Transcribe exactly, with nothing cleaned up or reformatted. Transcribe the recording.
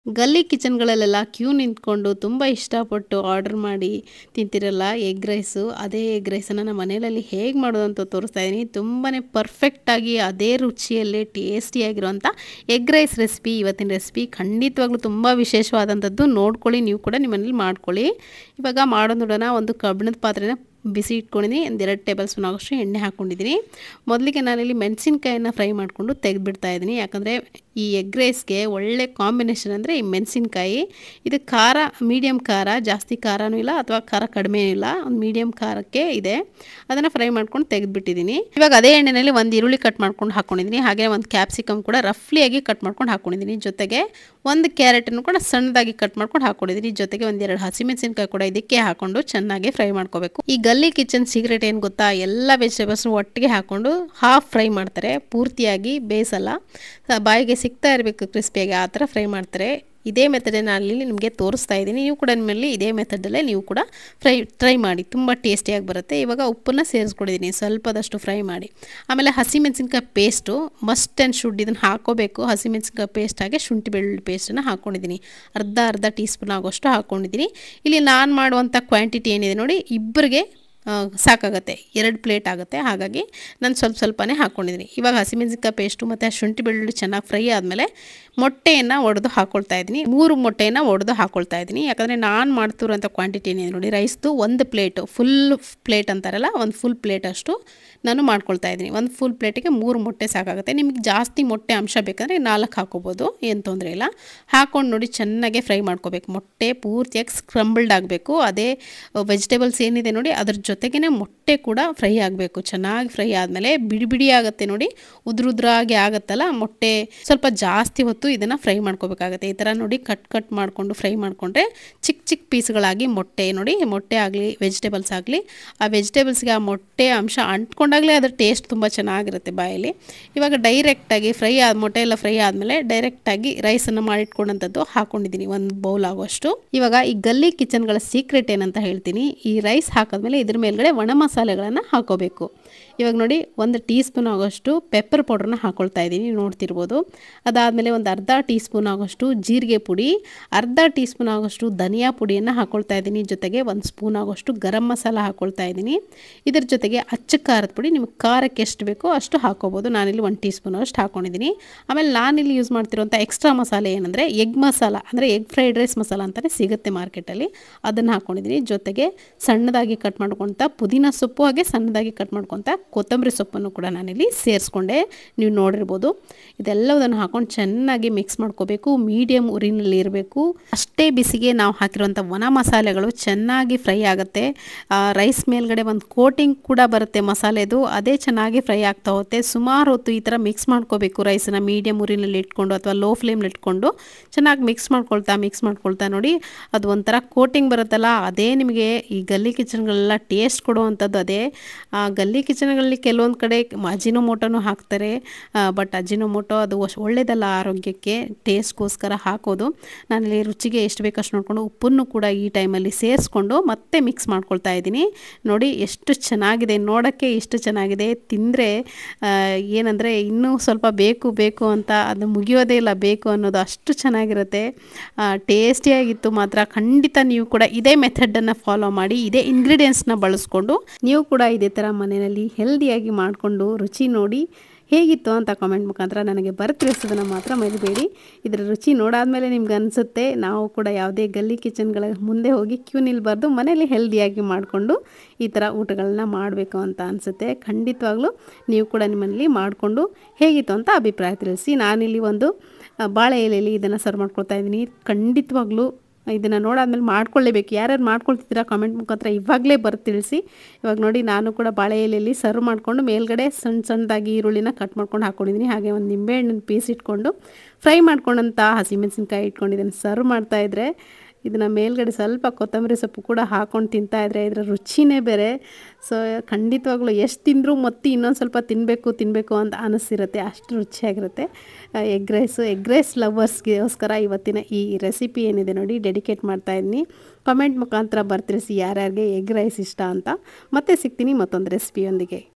ಗಲ್ಲಿ ಕಿಚನ್‌ಗಳಲ್ಲೆಲ್ಲ ಕ್ಯೂ ನಿಂತ್ಕೊಂಡು ತುಂಬ ಇಷ್ಟಪಟ್ಟು ಆರ್ಡರ್ ಮಾಡಿ ತಿಂತಿರಲ್ಲ ಎಗ್ ರೈಸು. ಅದೇ ಎಗ್ ರೈಸನ್ನ ನಮ್ಮ ಮನೆಯಲ್ಲಿ ಹೇಗೆ ಮಾಡೋದು ಅಂತ ತೋರಿಸ್ತಾ ಇದೀನಿ. ತುಂಬಾನೇ ಪರ್ಫೆಕ್ಟಾಗಿ ಅದೇ ರುಚಿಯಲ್ಲಿ ಟೇಸ್ಟಿಯಾಗಿರುವಂಥ ಎಗ್ ರೈಸ್ ರೆಸಿಪಿ ಇವತ್ತಿನ ರೆಸಿಪಿ. ಖಂಡಿತವಾಗ್ಲೂ ತುಂಬ ವಿಶೇಷವಾದಂಥದ್ದು. ನೋಡ್ಕೊಳ್ಳಿ, ನೀವು ಕೂಡ ನಿಮ್ಮ ಮನೇಲಿ ಮಾಡ್ಕೊಳ್ಳಿ. ಇವಾಗ ಮಾಡೋದು ನೋಡೋಣ. ಒಂದು ಕಬ್ಬಿಣದ ಪಾತ್ರೆನ ಬಿಸಿ ಇಟ್ಕೊಂಡಿದ್ದೀನಿ. ಒಂದು ಎರಡು ಟೇಬಲ್ ಸ್ಪೂನ್ ಆಗೋಷ್ಟು ಎಣ್ಣೆ ಹಾಕ್ಕೊಂಡಿದ್ದೀನಿ. ಮೊದಲಿಗೆ ನಾನಿಲ್ಲಿ ಮೆಣಸಿನ್ಕಾಯಿನ ಫ್ರೈ ಮಾಡಿಕೊಂಡು ತೆಗೆದುಬಿಡ್ತಾ ಇದ್ದೀನಿ. ಯಾಕಂದರೆ ಈ ಎಗ್ ರೈಸ್ಗೆ ಒಳ್ಳೆ ಕಾಂಬಿನೇಷನ್ ಅಂದರೆ ಈ ಮೆಣಸಿನ್ಕಾಯಿ. ಇದು ಖಾರ ಮೀಡಿಯಮ್ ಖಾರ, ಜಾಸ್ತಿ ಖಾರನೂ ಇಲ್ಲ ಅಥವಾ ಖಾರ ಕಡಿಮೆ ಇಲ್ಲ, ಒಂದು ಮೀಡಿಯಮ್ ಖಾರಕ್ಕೆ ಇದೆ. ಅದನ್ನು ಫ್ರೈ ಮಾಡ್ಕೊಂಡು ತೆಗೆದುಬಿಟ್ಟಿದ್ದೀನಿ. ಇವಾಗ ಅದೇ ಎಣ್ಣೆಯಲ್ಲಿ ಒಂದು ಈರುಳ್ಳಿ ಕಟ್ ಮಾಡ್ಕೊಂಡು ಹಾಕ್ಕೊಂಡಿದ್ದೀನಿ. ಹಾಗೆ ಒಂದು ಕ್ಯಾಪ್ಸಿಕಮ್ ಕೂಡ ರಫ್ಲಿಯಾಗಿ ಕಟ್ ಮಾಡ್ಕೊಂಡು ಹಾಕ್ಕೊಂಡಿದ್ದೀನಿ. ಜೊತೆಗೆ ಒಂದು ಕ್ಯಾರೆಟನ್ನು ಕೂಡ ಸಣ್ಣದಾಗಿ ಕಟ್ ಮಾಡ್ಕೊಂಡು ಹಾಕ್ಕೊಂಡಿದ್ದೀನಿ. ಜೊತೆಗೆ ಒಂದೆರಡು ಹಸಿಮೆಣಸಿನ್ಕಾಯಿ ಕೂಡ ಇದಕ್ಕೆ ಹಾಕ್ಕೊಂಡು ಚೆನ್ನಾಗಿ ಫ್ರೈ ಮಾಡ್ಕೋಬೇಕು. ಈ ಗಲ್ಲಿ ಕಿಚನ್ ಸೀಕ್ರೆಟ್ ಏನು ಗೊತ್ತಾ, ಎಲ್ಲ ವೆಜಿಟೇಬಲ್ಸ್ ಒಟ್ಟಿಗೆ ಹಾಕ್ಕೊಂಡು ಹಾಫ್ ಫ್ರೈ ಮಾಡ್ತಾರೆ, ಪೂರ್ತಿಯಾಗಿ ಬೇಯಿಸಲ್ಲ. ಬಾಯಿಗೆ ಸಿಗ್ತಾ ಇರಬೇಕು ಕ್ರಿಸ್ಪಿಯಾಗಿ, ಆ ಥರ ಫ್ರೈ ಮಾಡ್ತಾರೆ. ಇದೇ ಮೆಥಡನ್ನು ನಾನು ನಿಮಗೆ ತೋರಿಸ್ತಾ ಇದ್ದೀನಿ. ನೀವು ಕೂಡ ನಿಮ್ಮಲ್ಲಿ ಇದೇ ಮೆಥಡಲ್ಲೇ ನೀವು ಕೂಡ ಫ್ರೈ ಟ್ರೈ ಮಾಡಿ, ತುಂಬ ಟೇಸ್ಟಿಯಾಗಿ ಬರುತ್ತೆ. ಇವಾಗ ಉಪ್ಪನ್ನು ಸೇರಿಸ್ಕೊಂಡಿದ್ದೀನಿ ಸ್ವಲ್ಪದಷ್ಟು ಫ್ರೈ ಮಾಡಿ. ಆಮೇಲೆ ಹಸಿಮೆಣಸಿನ್ಕಾಯಿ ಪೇಸ್ಟು ಮಸ್ಟ್ ಆ್ಯಂಡ್ ಶುಡ್, ಇದನ್ನು ಹಾಕೋಬೇಕು. ಹಸಿಮೆಣಸಿನ್ಕಾಯಿ ಪೇಸ್ಟ್ ಹಾಗೆ ಶುಂಠಿ ಬೆಳ್ಳುಳ್ಳಿ ಪೇಸ್ಟನ್ನು ಹಾಕ್ಕೊಂಡಿದ್ದೀನಿ. ಅರ್ಧ ಅರ್ಧ ಟೀ ಸ್ಪೂನ್ ಆಗೋಷ್ಟು ಹಾಕ್ಕೊಂಡಿದ್ದೀನಿ. ಇಲ್ಲಿ ನಾನು ಮಾಡುವಂಥ ಕ್ವಾಂಟಿಟಿ ಏನಿದೆ ನೋಡಿ, ಇಬ್ಬರಿಗೆ ಸಾಕಾಗುತ್ತೆ, ಎರಡು ಪ್ಲೇಟ್ ಆಗುತ್ತೆ. ಹಾಗಾಗಿ ನಾನು ಸ್ವಲ್ಪ ಸ್ವಲ್ಪನೇ ಹಾಕ್ಕೊಂಡಿದ್ದೀನಿ. ಇವಾಗ ಹಸಿಮೆಣಸಿನ್ಕಾಯಿ ಪೇಸ್ಟು ಮತ್ತು ಶುಂಠಿ ಬೆಳ್ಳುಳ್ಳಿ ಚೆನ್ನಾಗಿ ಫ್ರೈ ಆದಮೇಲೆ ಮೊಟ್ಟೆಯನ್ನು ಒಡೆದು ಹಾಕ್ಕೊಳ್ತಾ ಇದ್ದೀನಿ. ಮೂರು ಮೊಟ್ಟೆಯನ್ನು ಒಡೆದು ಹಾಕ್ಕೊಳ್ತಾ ಇದ್ದೀನಿ. ಯಾಕಂದರೆ ನಾನು ಮಾಡ್ತಿರೋಂಥ ಕ್ವಾಂಟಿಟಿ ಏನಿದೆ ನೋಡಿ, ರೈಸ್ದು ಒಂದು ಪ್ಲೇಟು ಫುಲ್ ಪ್ಲೇಟ್ ಅಂತಾರಲ್ಲ, ಒಂದು ಫುಲ್ ಪ್ಲೇಟ್ ಅಷ್ಟು ನಾನು ಮಾಡ್ಕೊಳ್ತಾ ಇದ್ದೀನಿ. ಒಂದು ಫುಲ್ ಪ್ಲೇಟಿಗೆ ಮೂರು ಮೊಟ್ಟೆ ಸಾಕಾಗುತ್ತೆ. ನಿಮಗೆ ಜಾಸ್ತಿ ಮೊಟ್ಟೆ ಅಂಶ ಬೇಕಂದರೆ ನಾಲ್ಕು ಹಾಕೋಬೋದು, ಏನು ತೊಂದರೆ ಇಲ್ಲ. ಹಾಕ್ಕೊಂಡು ನೋಡಿ ಚೆನ್ನಾಗೆ ಫ್ರೈ ಮಾಡ್ಕೋಬೇಕು. ಮೊಟ್ಟೆ ಪೂರ್ತಿಯಾಗಿ ಸ್ಕ್ರಂಬಲ್ಡ್ ಆಗಬೇಕು. ಅದೇ ವೆಜಿಟೇಬಲ್ಸ್ ಏನಿದೆ ನೋಡಿ ಅದ್ರ ಜೊತೆಗೇ ಮೊಟ್ಟೆ ಕೂಡ ಫ್ರೈ ಆಗಬೇಕು. ಚೆನ್ನಾಗಿ ಫ್ರೈ ಆದಮೇಲೆ ಬಿಡಿ ಬಿಡಿ ಆಗುತ್ತೆ ನೋಡಿ, ಉದುರುದ್ರಾಗಿ ಆಗುತ್ತಲ್ಲ ಮೊಟ್ಟೆ, ಸ್ವಲ್ಪ ಜಾಸ್ತಿ ಹೊತ್ತು ಇದನ್ನು ಫ್ರೈ ಮಾಡ್ಕೋಬೇಕಾಗುತ್ತೆ. ಈ ಥರ ನೋಡಿ ಕಟ್ ಕಟ್ ಮಾಡಿಕೊಂಡು ಫ್ರೈ ಮಾಡಿಕೊಂಡ್ರೆ ಚಿಕ್ಕ ಚಿಕ್ಕ ಪೀಸ್ಗಳಾಗಿ ಮೊಟ್ಟೆ ನೋಡಿ, ಮೊಟ್ಟೆ ಆಗಲಿ ವೆಜಿಟೇಬಲ್ಸ್ ಆಗಲಿ, ಆ ವೆಜಿಟೇಬಲ್ಸ್ಗೆ ಆ ಮೊಟ್ಟೆ ಅಂಶ ಅಂಟ್ಕೊಂಡಾಗಲೇ ಅದ್ರ ಟೇಸ್ಟ್ ತುಂಬ ಚೆನ್ನಾಗಿರುತ್ತೆ ಬಾಯಲ್ಲಿ. ಇವಾಗ ಡೈರೆಕ್ಟಾಗಿ ಫ್ರೈ ಆದ ಮೊಟ್ಟೆ ಎಲ್ಲ ಫ್ರೈ ಆದಮೇಲೆ ಡೈರೆಕ್ಟಾಗಿ ರೈಸನ್ನು ಮಾಡಿಟ್ಕೊಂಡಂಥದ್ದು ಹಾಕ್ಕೊಂಡಿದ್ದೀನಿ, ಒಂದು ಬೌಲ್ ಆಗೋಷ್ಟು. ಇವಾಗ ಈ ಗಲ್ಲಿ ಕಿಚನ್ಗಳ ಸೀಕ್ರೆಟ್ ಏನಂತ ಹೇಳ್ತೀನಿ. ಈ ರೈಸ್ ಹಾಕಿದ್ಮೇಲೆ ಇದ್ರ ಮೇಲ್ಗಡೆ ಒಣ ಮಸಾಲೆಗಳನ್ನು ಹಾಕೋಬೇಕು. ಇವಾಗ ನೋಡಿ ಒಂದು ಟೀ ಸ್ಪೂನ್ ಆಗೋಷ್ಟು ಪೆಪ್ಪರ್ ಪೌಡ್ರನ್ನ ಹಾಕ್ಕೊಳ್ತಾ ಇದ್ದೀನಿ, ನೋಡ್ತಿರ್ಬೋದು. ಅದಾದಮೇಲೆ ಒಂದು ಅರ್ಧ ಟೀ ಸ್ಪೂನ್ ಆಗೋಷ್ಟು ಜೀರಿಗೆ ಪುಡಿ, ಅರ್ಧ ಟೀ ಸ್ಪೂನ್ ಆಗೋಷ್ಟು ಧನಿಯಾ ಪುಡಿಯನ್ನು ಹಾಕ್ಕೊಳ್ತಾ ಇದ್ದೀನಿ. ಜೊತೆಗೆ ಒಂದು ಸ್ಪೂನ್ ಆಗೋಷ್ಟು ಗರಂ ಮಸಾಲ ಹಾಕ್ಕೊಳ್ತಾ ಇದ್ದೀನಿ. ಇದ್ರ ಜೊತೆಗೆ ಅಚ್ಚ ಖಾರದ ಪುಡಿ, ನಿಮಗೆ ಖಾರಕ್ಕೆ ಎಷ್ಟು ಬೇಕೋ ಅಷ್ಟು ಹಾಕೋಬೋದು. ನಾನಿಲ್ಲಿ ಒಂದು ಟೀ ಸ್ಪೂನ್ ಅಷ್ಟು ಹಾಕ್ಕೊಂಡಿದ್ದೀನಿ. ಆಮೇಲೆ ನಾನಿಲ್ಲಿ ಯೂಸ್ ಮಾಡ್ತಿರೋಂಥ ಎಕ್ಸ್ಟ್ರಾ ಮಸಾಲೆ ಏನಂದರೆ ಎಗ್ ಮಸಾಲ, ಅಂದರೆ ಎಗ್ ಫ್ರೈಡ್ ರೈಸ್ ಮಸಾಲ ಅಂತಲೇ ಸಿಗುತ್ತೆ ಮಾರ್ಕೆಟಲ್ಲಿ, ಅದನ್ನು ಹಾಕ್ಕೊಂಡಿದ್ದೀನಿ. ಜೊತೆಗೆ ಸಣ್ಣದಾಗಿ ಕಟ್ ಮಾಡ್ಕೊತ ಪುದೀನ ಸೊಪ್ಪು, ಹಾಗೆ ಸಣ್ಣದಾಗಿ ಕಟ್ ಮಾಡ್ಕೊತ ಕೊತ್ತಂಬರಿ ಸೊಪ್ಪನ್ನು ಕೂಡ ನಾನಿಲ್ಲಿ ಸೇರಿಸ್ಕೊಂಡೆ, ನೀವು ನೋಡಿರ್ಬೋದು. ಇದೆಲ್ಲದನ್ನು ಹಾಕ್ಕೊಂಡು ಚೆನ್ನಾಗಿ ಮಿಕ್ಸ್ ಮಾಡ್ಕೋಬೇಕು. ಮೀಡಿಯಮ್ ಉರಿನಲ್ಲಿ ಇರಬೇಕು. ಅಷ್ಟೇ ಬಿಸಿಗೆ ನಾವು ಹಾಕಿರುವಂಥ ಒಣ ಮಸಾಲೆಗಳು ಚೆನ್ನಾಗಿ ಫ್ರೈ ಆಗುತ್ತೆ. ರೈಸ್ ಮೇಲ್ಗಡೆ ಒಂದು ಕೋಟಿಂಗ್ ಕೂಡ ಬರುತ್ತೆ ಮಸಾಲೆದು, ಅದೇ ಚೆನ್ನಾಗಿ ಫ್ರೈ ಆಗ್ತಾ ಹೋಗುತ್ತೆ. ಸುಮಾರು ಹೊತ್ತು ಈ ಥರ ಮಿಕ್ಸ್ ಮಾಡ್ಕೋಬೇಕು. ರೈಸನ್ನು ಮೀಡಿಯಮ್ ಉರಿನಲ್ಲಿ ಇಟ್ಕೊಂಡು ಅಥವಾ ಲೋ ಫ್ಲೇಮ್ನಲ್ಲಿ ಇಟ್ಕೊಂಡು ಚೆನ್ನಾಗಿ ಮಿಕ್ಸ್ ಮಾಡ್ಕೊಳ್ತಾ ಮಿಕ್ಸ್ ಮಾಡ್ಕೊಳ್ತಾ ನೋಡಿ, ಅದು ಒಂಥರ ಕೋಟಿಂಗ್ ಬರುತ್ತಲ್ಲ, ಅದೇ ನಿಮಗೆ ಈ ಗಲ್ಲಿ ಕಿಚನ್ಗಳೆಲ್ಲ ಟೇಸ್ಟ್ ಕೊಡುವಂಥದ್ದು ಅದೇ. ಗಲ್ಲಿ ಕಿಚನ್ಗಳಲ್ಲಿ ಕೆಲವೊಂದು ಕಡೆ ಅಜಿನೋಮೋಟೋನು ಹಾಕ್ತಾರೆ, ಬಟ್ ಅಜಿನೋಮೋಟೋ ಅದು ಒಳ್ಳೆಯದಲ್ಲ ಆರೋಗ್ಯಕ್ಕೆ, ಟೇಸ್ಟ್ಗೋಸ್ಕರ ಹಾಕೋದು. ನಾನಿಲ್ಲಿ ರುಚಿಗೆ ಎಷ್ಟು ಬೇಕಷ್ಟು ನೋಡಿಕೊಂಡು ಉಪ್ಪನ್ನು ಕೂಡ ಈ ಟೈಮಲ್ಲಿ ಸೇರಿಸ್ಕೊಂಡು ಮತ್ತೆ ಮಿಕ್ಸ್ ಮಾಡ್ಕೊಳ್ತಾ ಇದ್ದೀನಿ. ನೋಡಿ ಎಷ್ಟು ಚೆನ್ನಾಗಿದೆ, ನೋಡೋಕ್ಕೆ ಎಷ್ಟು ಚೆನ್ನಾಗಿದೆ, ತಿಂದರೆ ಏನಂದರೆ ಇನ್ನೂ ಸ್ವಲ್ಪ ಬೇಕು ಬೇಕು ಅಂತ ಅದು ಮುಗಿಯೋದೇ ಇಲ್ಲ, ಬೇಕು ಅನ್ನೋದು ಅಷ್ಟು ಚೆನ್ನಾಗಿರುತ್ತೆ. ಟೇಸ್ಟಿಯಾಗಿತ್ತು ಮಾತ್ರ. ಖಂಡಿತ ನೀವು ಕೂಡ ಇದೇ ಮೆಥಡನ್ನು ಫಾಲೋ ಮಾಡಿ, ಇದೇ ಇಂಗ್ರೀಡಿಯೆಂಟ್ಸ್ನ ಬಳಸ್ಕೊಂಡು ನೀವು ಕೂಡ ಇದೇ ಥರ ಮನೆಯಲ್ಲಿ ಹೆಲ್ದಿಯಾಗಿ ಮಾಡಿಕೊಂಡು ರುಚಿ ನೋಡಿ ಹೇಗಿತ್ತು ಅಂತ ಕಾಮೆಂಟ್ ಮುಖಾಂತರ ನನಗೆ ಬರ್ತಿಳಿಸೋದನ್ನು ಮಾತ್ರ ಮರಿಬೇಡಿ. ಇದರ ರುಚಿ ನೋಡಾದಮೇಲೆ ನಿಮ್ಗೆ ಅನಿಸುತ್ತೆ ನಾವು ಕೂಡ ಯಾವುದೇ ಗಲ್ಲಿ ಕಿಚನ್ಗಳ ಮುಂದೆ ಹೋಗಿ ಕ್ಯೂ ನಿಲ್ಬಾರ್ದು, ಮನೆಯಲ್ಲಿ ಹೆಲ್ದಿಯಾಗಿ ಮಾಡಿಕೊಂಡು ಈ ಥರ ಊಟಗಳನ್ನ ಮಾಡಬೇಕು ಅಂತ ಅನಿಸುತ್ತೆ. ಖಂಡಿತವಾಗ್ಲೂ ನೀವು ಕೂಡ ನಿಮ್ಮಲ್ಲಿ ಮಾಡಿಕೊಂಡು ಹೇಗಿತ್ತು ಅಂತ ಅಭಿಪ್ರಾಯ ತಿಳಿಸಿ. ನಾನಿಲ್ಲಿ ಒಂದು ಬಾಳೆ ಎಲೆಯಲ್ಲಿ ಇದನ್ನು ಸರ್ವ್ ಮಾಡ್ಕೊಳ್ತಾ ಇದ್ದೀನಿ. ಖಂಡಿತವಾಗ್ಲೂ ಇದನ್ನು ನೋಡಾದ್ಮೇಲೆ ಮಾಡ್ಕೊಳ್ಳೇಬೇಕು. ಯಾರ್ಯಾರು ಮಾಡ್ಕೊಳ್ತಿದ್ದೀರಾ ಕಾಮೆಂಟ್ ಮುಖಾಂತರ ಇವಾಗಲೇ ಬರೆದು ತಿಳಿಸಿ. ಇವಾಗ ನೋಡಿ ನಾನು ಕೂಡ ಬಾಳೆ ಎಲೆಯಲ್ಲಿ ಸರ್ವ್ ಮಾಡಿಕೊಂಡು ಮೇಲ್ಗಡೆ ಸಣ್ಣ ಸಣ್ಣದಾಗಿ ಈರುಳ್ಳಿನ ಕಟ್ ಮಾಡ್ಕೊಂಡು ಹಾಕ್ಕೊಂಡಿದ್ದೀನಿ. ಹಾಗೆ ಒಂದು ನಿಂಬೆಹಣ್ಣಿನ ಪೀಸ್ ಇಟ್ಕೊಂಡು ಫ್ರೈ ಮಾಡ್ಕೊಂಡಂಥ ಹಸಿಮೆಣಸಿನ್ಕಾಯಿ ಇಟ್ಕೊಂಡಿದ್ದೀನಿ. ಸರ್ವ್ ಮಾಡ್ತಾಯಿದ್ರೆ ಇದನ್ನು ಮೇಲ್ಗಡೆ ಸ್ವಲ್ಪ ಕೊತ್ತಂಬರಿ ಸೊಪ್ಪು ಕೂಡ ಹಾಕ್ಕೊಂಡು ತಿಂತಾಯಿದ್ರೆ ಇದರ ರುಚಿನೇ ಬೇರೆ. ಸೊ ಖಂಡಿತವಾಗ್ಲೂ ಎಷ್ಟು ತಿಂದರೂ ಮತ್ತೆ ಇನ್ನೊಂದು ಸ್ವಲ್ಪ ತಿನ್ನಬೇಕು ತಿನ್ನಬೇಕು ಅಂತ ಅನ್ನಿಸಿರುತ್ತೆ, ಅಷ್ಟು ರುಚಿಯಾಗಿರುತ್ತೆ ಎಗ್ ರೈಸು. ಎಗ್ ರೈಸ್ ಲವರ್ಸ್ಗೋಸ್ಕರ ಇವತ್ತಿನ ಈ ರೆಸಿಪಿ ಏನಿದೆ ನೋಡಿ ಡೆಡಿಕೇಟ್ ಮಾಡ್ತಾಯಿದ್ದೀನಿ. ಕಮೆಂಟ್ ಮುಖಾಂತರ ಬರ್ತಿಳಿಸಿ ಯಾರ್ಯಾರಿಗೆ ಎಗ್ ರೈಸ್ ಇಷ್ಟ ಅಂತ. ಮತ್ತೆ ಸಿಗ್ತೀನಿ ಮತ್ತೊಂದು ರೆಸಿಪಿಯೊಂದಿಗೆ.